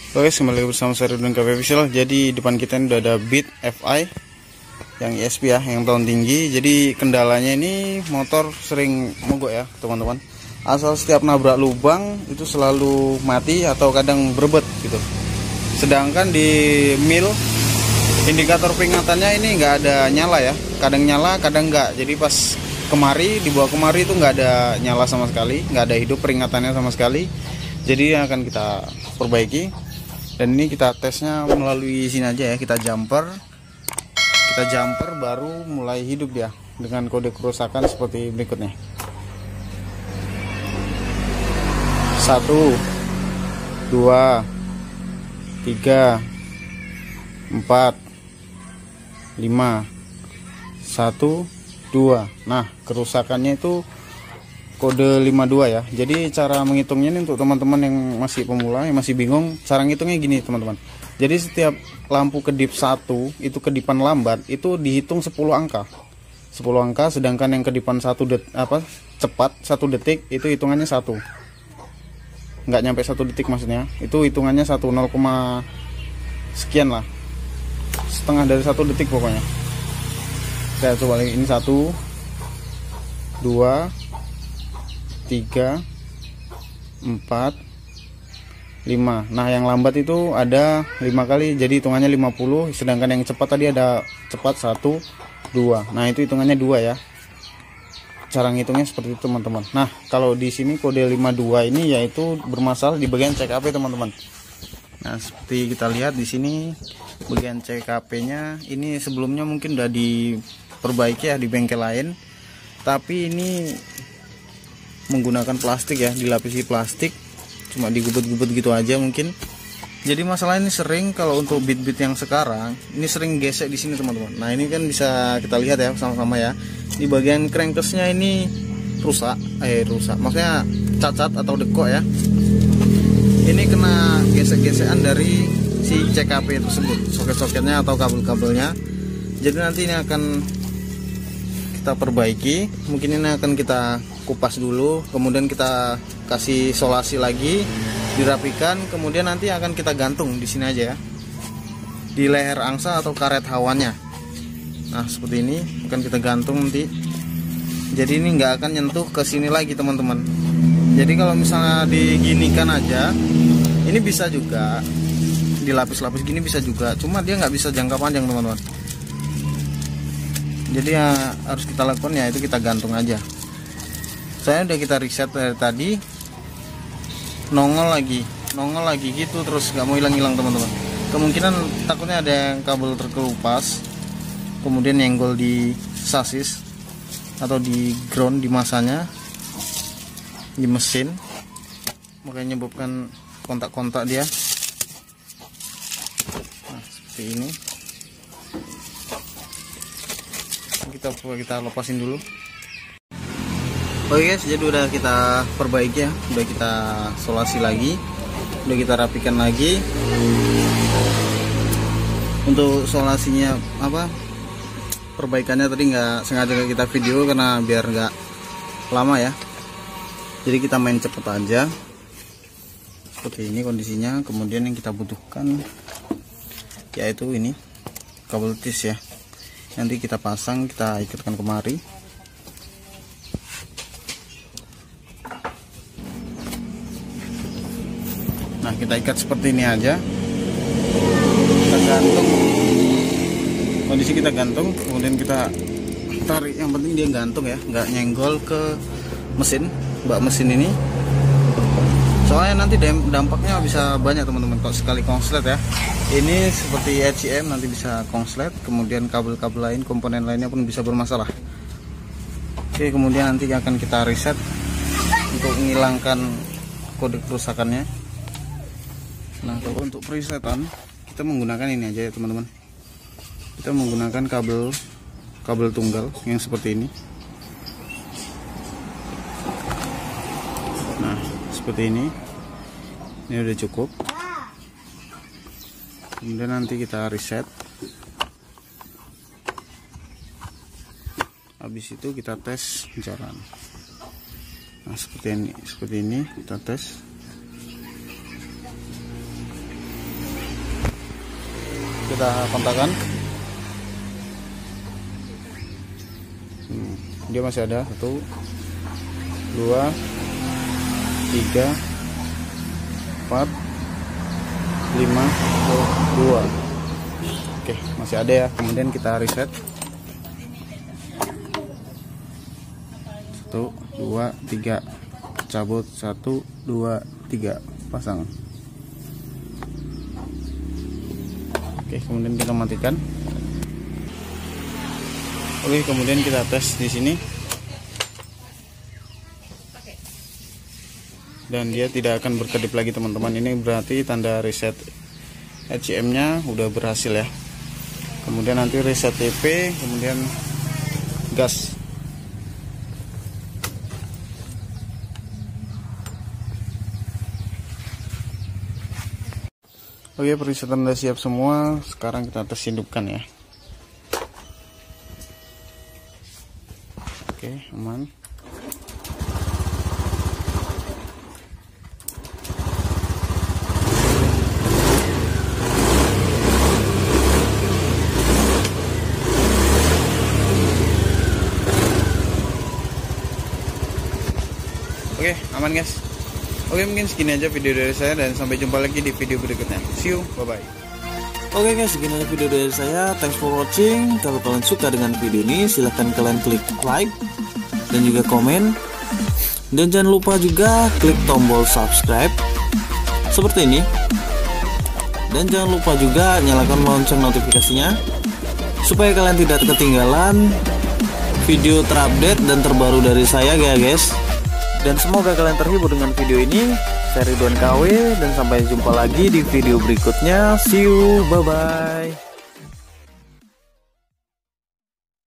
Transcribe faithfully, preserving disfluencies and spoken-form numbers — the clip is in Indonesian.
Oke, kembali bersama saya Ridwan K P Official. Jadi depan kita ini udah ada Beat F I yang E S P ya, yang tahun tinggi. Jadi kendalanya ini motor sering mogok ya teman-teman. Asal setiap nabrak lubang itu selalu mati atau kadang berebet gitu. Sedangkan di mil indikator peringatannya ini nggak ada nyala ya. Kadang nyala, kadang nggak. Jadi pas kemari, dibawa kemari itu nggak ada nyala sama sekali, nggak ada hidup peringatannya sama sekali. Jadi akan kita perbaiki. Dan ini kita tesnya melalui sini aja ya, kita jumper kita jumper baru mulai hidup ya, dengan kode kerusakan seperti berikutnya. Satu, dua, tiga, empat, lima, satu, dua. Nah, kerusakannya itu kode lima puluh dua ya. Jadi cara menghitungnya ini untuk teman-teman yang masih pemula, yang masih bingung, cara ngitungnya gini teman-teman. Jadi setiap lampu kedip satu itu kedipan lambat itu dihitung sepuluh angka. sepuluh angka, sedangkan yang kedipan satu det apa cepat satu detik itu hitungannya satu. Nggak nyampe satu detik maksudnya. Itu hitungannya satu, nol, sekian lah. Setengah dari satu detik pokoknya. Saya coba lagi, ini satu, dua, tiga, empat, lima. Nah, yang lambat itu ada lima kali, jadi hitungannya lima puluh. Sedangkan yang cepat tadi ada cepat satu, dua. Nah, itu hitungannya dua ya. Cara ngitungnya seperti itu teman-teman. Nah, kalau di sini kode lima puluh dua ini yaitu bermasalah di bagian C K P teman-teman. Nah, seperti kita lihat di sini bagian C K P-nya ini sebelumnya mungkin udah diperbaiki ya di bengkel lain. Tapi ini menggunakan plastik ya, dilapisi plastik, cuma digubet-gubet gitu aja mungkin. Jadi masalah ini sering kalau untuk beat-beat yang sekarang ini sering gesek di sini teman-teman. Nah, ini kan bisa kita lihat ya sama-sama ya, di bagian crankcase-nya ini rusak, eh rusak maksudnya cacat atau dekok ya. Ini kena gesek-gesekan dari si C K P tersebut, soket-soketnya atau kabel-kabelnya. Jadi nanti ini akan kita perbaiki, mungkin ini akan kita kupas dulu, kemudian kita kasih solasi lagi, dirapikan, kemudian nanti akan kita gantung di sini aja ya, di leher angsa atau karet hawannya. Nah, seperti ini akan kita gantung nanti. Jadi ini nggak akan nyentuh ke sini lagi teman-teman. Jadi kalau misalnya diginikan aja, ini bisa juga dilapis-lapis gini bisa juga, cuma dia nggak bisa jangka panjang teman-teman. Jadi yang harus kita lakukan ya itu kita gantung aja. Saya udah kita reset dari tadi, nongol lagi, nongol lagi gitu terus, nggak mau hilang-hilang teman-teman. Kemungkinan takutnya ada yang kabel terkelupas, kemudian nyenggol di sasis atau di ground di masanya, di mesin, makanya menyebabkan kontak-kontak dia. Nah, seperti ini. Kita kita lepasin dulu. Oke guys, jadi udah kita perbaiki ya, udah kita solasi lagi, udah kita rapikan lagi. Untuk solasinya apa, perbaikannya tadi nggak sengaja kita video karena biar nggak lama ya. Jadi kita main cepet aja. Seperti ini kondisinya. Kemudian yang kita butuhkan yaitu ini kabel tis ya. Nanti kita pasang, kita ikatkan kemari. Nah, kita ikat seperti ini aja. Kita gantung. Kondisi kita gantung, kemudian kita tarik. Yang penting dia gantung ya, nggak nyenggol ke mesin, bak mesin ini. Soalnya nanti dampaknya bisa banyak teman-teman kalau sekali konslet ya. Ini seperti E C M nanti bisa konslet, kemudian kabel-kabel lain, komponen lainnya pun bisa bermasalah. Oke, kemudian nanti akan kita reset untuk menghilangkan kode kerusakannya. Nah, kalau untuk presetan kita menggunakan ini aja ya teman-teman. Kita menggunakan kabel kabel tunggal yang seperti ini. Nah, seperti ini. Ini udah cukup. Kemudian nanti kita reset. Habis itu kita tes jalan. Nah, seperti ini, seperti ini kita tes. kita kontakkan. hmm, Dia masih ada satu dua tiga empat lima dua. Oke, masih ada ya. Kemudian kita reset. Satu dua tiga, cabut. Satu dua tiga, pasang. Oke, kemudian kita matikan. Oke, kemudian kita tes di sini. Dan dia tidak akan berkedip lagi teman-teman. Ini berarti tanda reset H M nya udah berhasil ya. Kemudian nanti reset T P, kemudian gas. Oke, perisetan udah siap semua. Sekarang kita tes hidupkan ya. Oke, aman. Oke, aman guys. Oke, mungkin segini aja video dari saya, dan sampai jumpa lagi di video berikutnya. See you, bye bye. Oke guys, segini aja video dari saya. Thanks for watching. Kalau kalian suka dengan video ini, silahkan kalian klik like dan juga komen. Dan jangan lupa juga klik tombol subscribe seperti ini. Dan jangan lupa juga nyalakan lonceng notifikasinya supaya kalian tidak ketinggalan video terupdate dan terbaru dari saya ya guys. Dan semoga kalian terhibur dengan video ini. Saya Ridwan K W, dan sampai jumpa lagi di video berikutnya. See you, bye bye.